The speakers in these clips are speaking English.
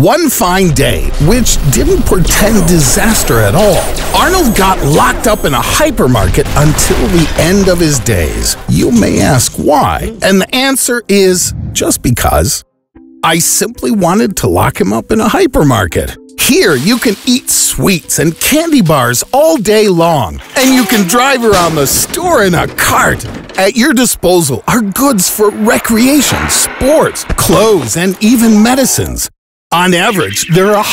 One fine day, which didn't portend disaster at all, Arnold got locked up in a hypermarket until the end of his days. You may ask why, and the answer is just because. I simply wanted to lock him up in a hypermarket. Here, you can eat sweets and candy bars all day long, and you can drive around the store in a cart. At your disposal are goods for recreation, sports, clothes, and even medicines. On average, there are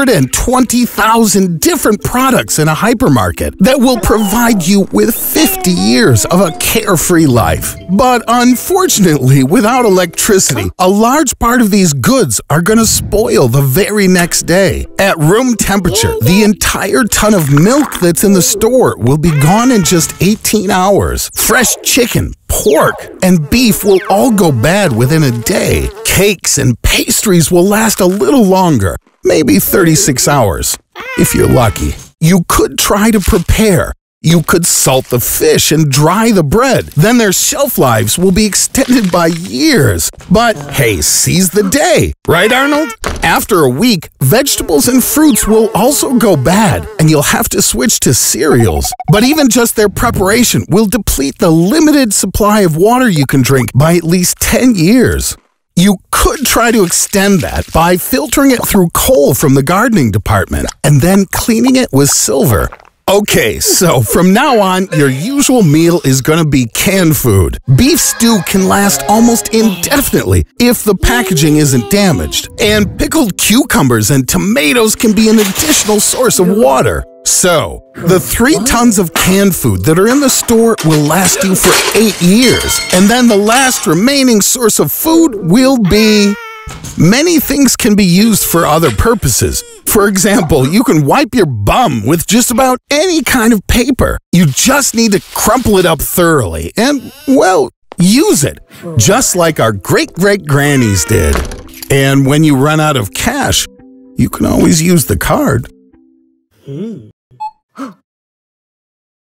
120,000 different products in a hypermarket that will provide you with 50 years of a carefree life. But unfortunately, without electricity, a large part of these goods are going to spoil the very next day. At room temperature, the entire ton of milk that's in the store will be gone in just 18 hours. Fresh chicken, pork, and beef will all go bad within a day. Cakes and pastries will last a little longer, maybe 36 hours, if you're lucky. You could try to prepare. You could salt the fish and dry the bread. Then their shelf lives will be extended by years. But hey, seize the day, right, Arnold? After a week, vegetables and fruits will also go bad, and you'll have to switch to cereals. But even just their preparation will deplete the limited supply of water you can drink by at least 10 years. You could try to extend that by filtering it through coal from the gardening department and then cleaning it with silver. Okay, so from now on, your usual meal is going to be canned food. Beef stew can last almost indefinitely if the packaging isn't damaged. And pickled cucumbers and tomatoes can be an additional source of water. So, the 3 tons of canned food that are in the store will last you for 8 years. And then the last remaining source of food will be... Many things can be used for other purposes. For example, you can wipe your bum with just about any kind of paper. You just need to crumple it up thoroughly and, well, use it, just like our great-great-grannies did. And when you run out of cash, you can always use the card.